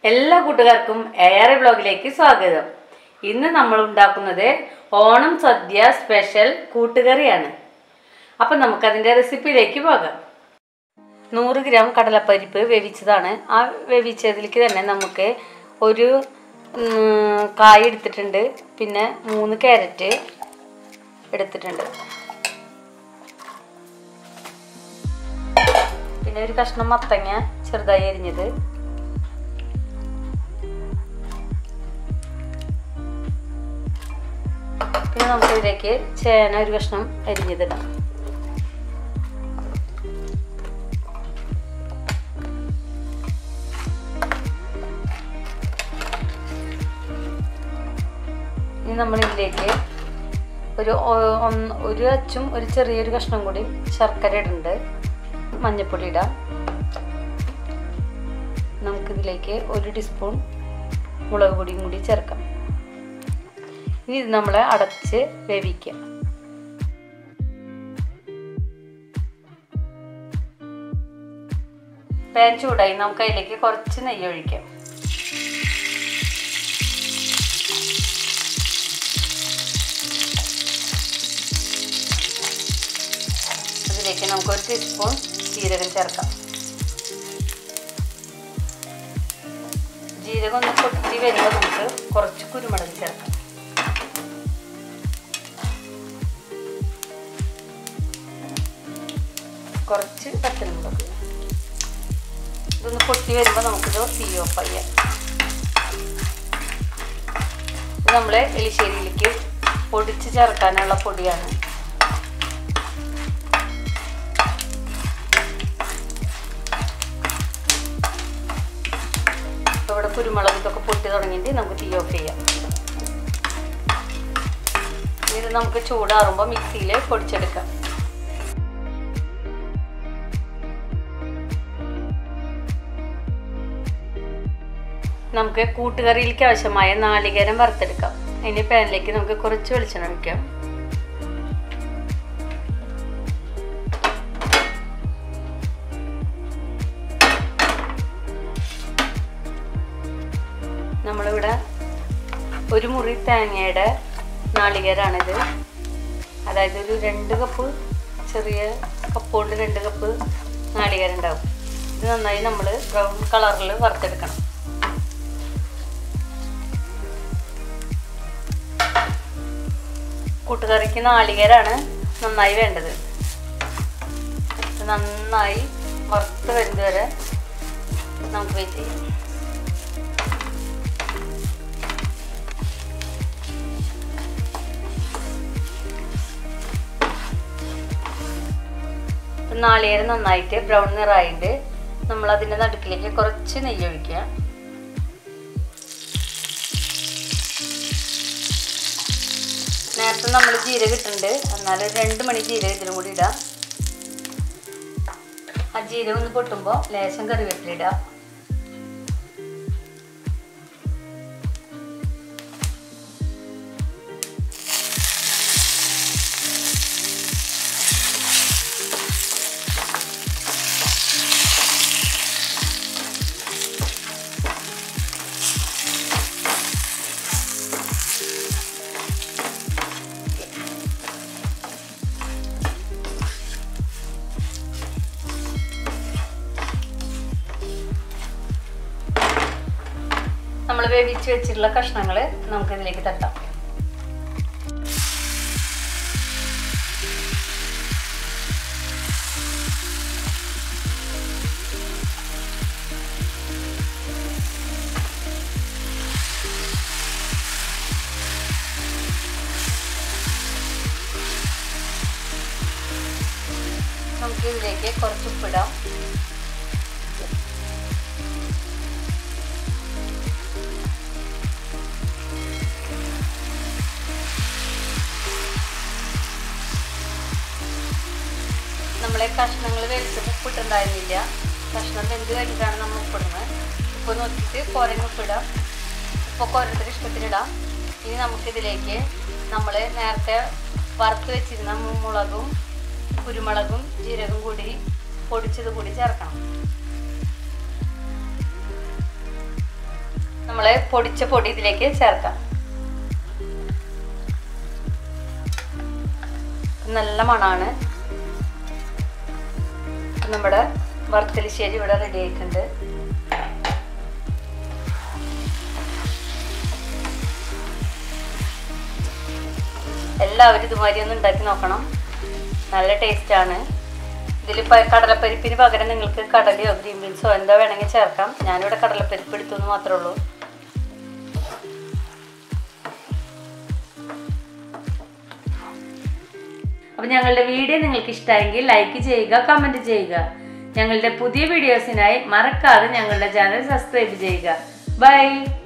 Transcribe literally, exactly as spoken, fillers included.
എല്ലാ കൂട്ടുകാർക്കും എആർഐ വ്ലോഗിലേക്ക് സ്വാഗതം. ഇന്ന് നമ്മൾ ഉണ്ടാക്കുന്നത് ഓണം സദ്യ സ്പെഷ്യൽ കൂട്ടുകറിയാണ്. അപ്പം നമുക്കതിൻ്റെ റെസിപ്പിയിലേക്ക് പോകാം. നൂറ് ഗ്രാം കടലപ്പരിപ്പ് വേവിച്ചതാണ്. ആ വേവിച്ചതിലേക്ക് തന്നെ നമുക്ക് ഒരു കായ എടുത്തിട്ടുണ്ട്, പിന്നെ മൂന്ന് ക്യാരറ്റ് എടുത്തിട്ടുണ്ട്, പിന്നെ ഒരു കഷ്ണം മത്തങ്ങ ചെറുതായി അരിഞ്ഞത്, പിന്നെ നമുക്ക് ഇതിലേക്ക് ചേന ഒരു കഷ്ണം അരിഞ്ഞതിടാം. ഇനി നമ്മൾ ഇതിലേക്ക് ഒരു ഒരു അച്ചും ഒരു ചെറിയൊരു കഷ്ണം കൂടി ശർക്കര ഇടുന്നുണ്ട്. മഞ്ഞൾപ്പൊടി ഇടാം. നമുക്കിതിലേക്ക് ഒരു ടീസ്പൂൺ മുളക് പൊടിയും കൂടി ചേർക്കാം. ഇനി ഇത് നമ്മൾ അടച്ച് വേവിക്കാം. പാൻ ചൂടായി, നമുക്ക് അതിലേക്ക് കുറച്ച് നെയ്യ് ഒഴിക്കാം. അതിലേക്ക് നമുക്ക് ഒരു ടീസ്പൂൺ ജീരകം ചേർക്കാം. ജീരകം ഒന്ന് പൊട്ടി വരുമ്പോൾ നമുക്ക് കുറച്ച് കുരുമുളക് ചേർക്കാം. കുറച്ച് പച്ചമുളക്. ഇതൊന്ന് പൊട്ടി വരുമ്പോൾ നമുക്കിത് തീ ഓഫ് ചെയ്യാം. ഇത് നമ്മൾ എലിശ്ശേരിയിലേക്ക് പൊടിച്ച് ചേർക്കാനുള്ള പൊടിയാണ്. ഇപ്പോൾ ഇവിടെ കുരുമുളക് ഇതൊക്കെ പൊട്ടി തുടങ്ങിയിട്ട് നമുക്ക് തീ ഓഫ് ചെയ്യാം. ഇത് നമുക്ക് ചൂടാറുമ്പോൾ മിക്സിയിൽ പൊടിച്ചെടുക്കാം. നമുക്ക് കൂട്ടുകറിയിലേക്ക് ആവശ്യമായ നാളികേരം വറുത്തെടുക്കാം. അതിന് പാനിലേക്ക് നമുക്ക് കുറച്ച് വെളിച്ചെണ്ണ ഒഴിക്കാം. നമ്മളിവിടെ ഒരു മുറി തേങ്ങയുടെ നാളികേരാണിത്. അതായത് ഒരു രണ്ട് കപ്പ്, ചെറിയ കപ്പ് കൊണ്ട് രണ്ട് കപ്പ് നാളികേരം ഉണ്ടാവും. ഇത് നന്നായി നമ്മൾ ബ്രൗൺ കളറിൽ വറുത്തെടുക്കണം. കൂട്ടുകറിക്ക് നാളികേരാണ് നന്നായി വേണ്ടത്. നന്നായി വറുത്ത് വരുന്നത് വരെ നമുക്ക് വെയിറ്റ് ചെയ്യാം. നാളികേരം നന്നായിട്ട് ബ്രൗൺ നിറായിട്ട് നമ്മൾ അതിൻ്റെ നടുക്കിലേക്ക് കുറച്ച് നെയ്യ് ഒഴിക്കുക. നേരത്തെ നമ്മൾ ജീരകം ഇട്ടിട്ടുണ്ട്, എന്നാലും രണ്ട് മണി ജീരകം ഇതിനും കൂടി ഇടാം. ആ ജീരകം ഒന്ന് പൊട്ടുമ്പോൾ ലേശം കറിവേപ്പില ഇടാം. നമ്മൾ വേവിച്ച് വെച്ചിട്ടുള്ള കഷ്ണങ്ങൾ നമുക്കിതിലേക്ക് തട്ടാം. നമുക്കിതിലേക്ക് കുറച്ച് ഉപ്പിടാം. നമ്മളെ കഷ്ണങ്ങൾ വേവിച്ചപ്പോൾ ഉപ്പിട്ടുണ്ടായിരുന്നില്ല. കഷ്ണം വെന്ത് കഴിഞ്ഞിട്ടാണ് നമ്മൾ ഉപ്പിടുന്നത്. ഉപ്പ് നോക്കിയിട്ട് കുറഞ്ഞ് ഉപ്പിടാം. ഉപ്പൊക്കെ ഓരോരുത്തരുടെ ഇഷ്ടത്തിനിടാം. ഇനി നമുക്കിതിലേക്ക് നമ്മൾ നേരത്തെ വറുത്ത് വെച്ചിരുന്ന മുളകും കുരുമുളകും ജീരകം കൂടി പൊടിച്ചത് കൂടി ചേർക്കണം. നമ്മൾ പൊടിച്ച പൊടി ഇതിലേക്ക് ചേർക്കാം. നല്ല മണമാണ്. നമ്മുടെ വറുത്തലിശ്ശേരി ഇവിടെ റെഡി ആയിട്ടുണ്ട്. എല്ലാവരും ഇതുമാതിരി ഒന്ന് ഉണ്ടാക്കി നോക്കണം. നല്ല ടേസ്റ്റാണ്. ഇതിൽ കടലപ്പരിപ്പിന് പകരം നിങ്ങൾക്ക് കടലയോ ഗ്രീൻ ബീൻസോ എന്താ വേണമെങ്കിൽ ചേർക്കാം. ഞാനിവിടെ കടലപ്പരിപ്പ് എടുത്തു എന്ന് മാത്രമേ ഉള്ളൂ. അപ്പോൾ ഞങ്ങളുടെ വീഡിയോ നിങ്ങൾക്ക് ഇഷ്ടമായെങ്കിൽ ലൈക്ക് ചെയ്യുക, കമൻറ്റ് ചെയ്യുക. ഞങ്ങളുടെ പുതിയ വീഡിയോസിനായി മറക്കാതെ ഞങ്ങളുടെ ചാനൽ സബ്സ്ക്രൈബ് ചെയ്യുക. ബൈ.